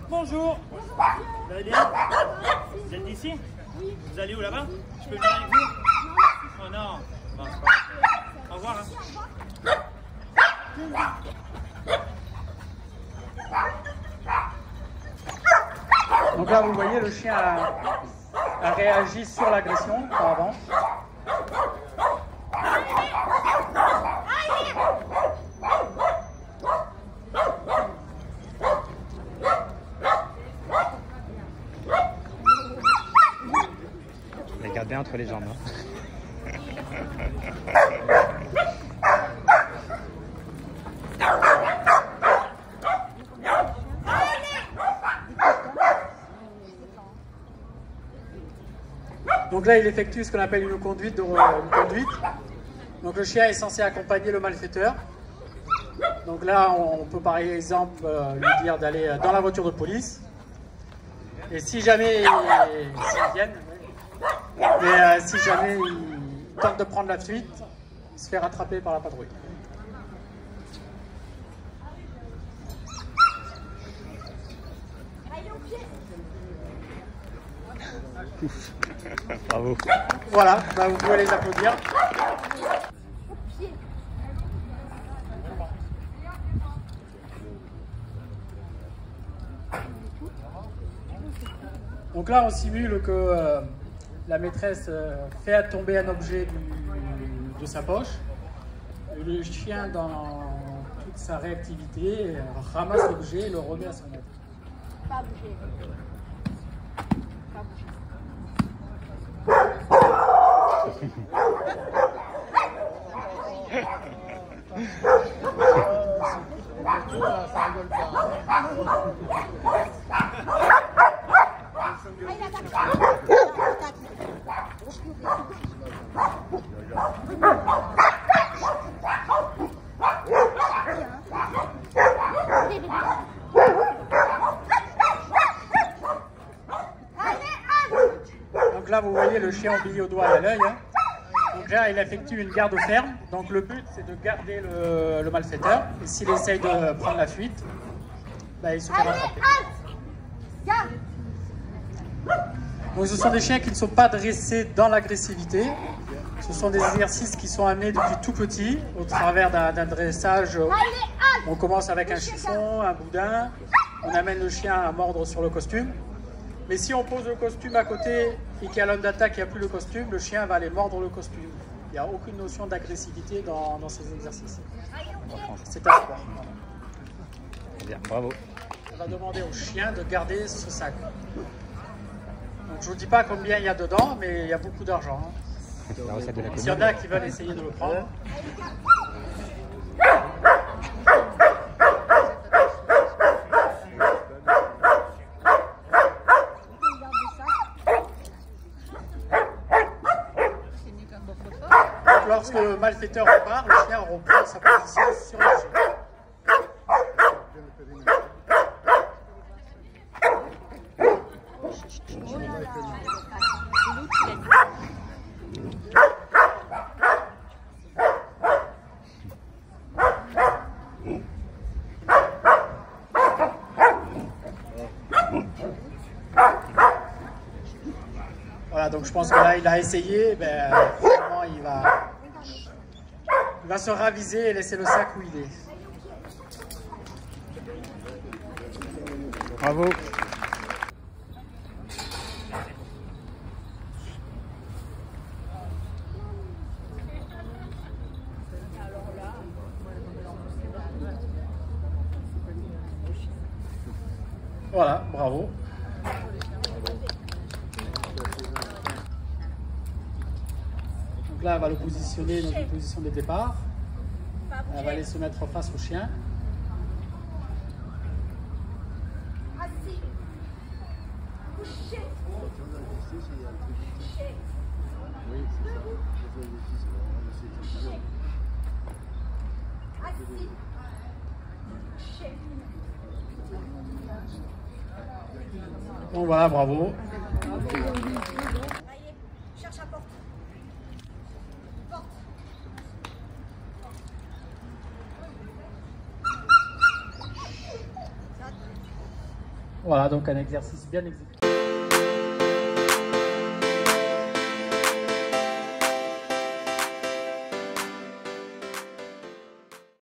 Bonjour. Vous allez bien? Vous êtes d'ici? Oui. Vous allez où là-bas? Je peux venir avec vous? Oh non. Bon, c'est pas grave. Au revoir. Donc là, vous voyez, le chien a réagi sur l'agression auparavant. Les garde bien entre les jambes. Hein. Donc là, il effectue ce qu'on appelle une conduite. Donc le chien est censé accompagner le malfaiteur. Donc là, on peut par exemple lui dire d'aller dans la voiture de police. Et si jamais s'ils viennent, si jamais il tente de prendre la fuite, il se fait rattraper par la patrouille. Bravo. Voilà, bah vous pouvez les applaudir. Donc là, on simule que la maîtresse fait tomber un objet de sa poche. Et le chien, dans toute sa réactivité, ramasse l'objet et le remet à son maître. Pas bouger. Pas bouger. Ça rigole pas. Donc là, vous voyez le chien embillé au doigt et à l'œil. Hein. Donc là, il effectue une garde ferme. Donc le but, c'est de garder le malfaiteur. Et s'il essaye de prendre la fuite, bah, il se fait rattraper. Donc ce sont des chiens qui ne sont pas dressés dans l'agressivité. Ce sont des exercices qui sont amenés depuis tout petit, au travers d'un dressage. On commence avec un chiffon, un boudin. On amène le chien à mordre sur le costume. Mais si on pose le costume à côté et qu'il y a l'homme d'attaque qui n'a plus le costume, le chien va aller mordre le costume. Il n'y a aucune notion d'agressivité dans ces exercices. C'est un sport. Bien, bravo. On va demander au chien de garder ce sac. Donc je ne vous dis pas combien il y a dedans, mais il y a beaucoup d'argent. Hein. La recette de la S'il y en a qui veulent essayer de le prendre. Donc lorsque le malfaiteur repart, le chien reprend sa position sur le chien. Voilà, donc je pense que là, il a essayé, ben, finalement, il va se raviser et laisser le sac où il est. Bravo. Voilà, bravo. Donc là, elle va le positionner dans une position de départ. Elle va aller se mettre face au chien. Assis. Couché. Assis. Couché. Donc voilà, bravo. Allez, cherche la porte. Porte. Voilà, donc un exercice bien exécuté.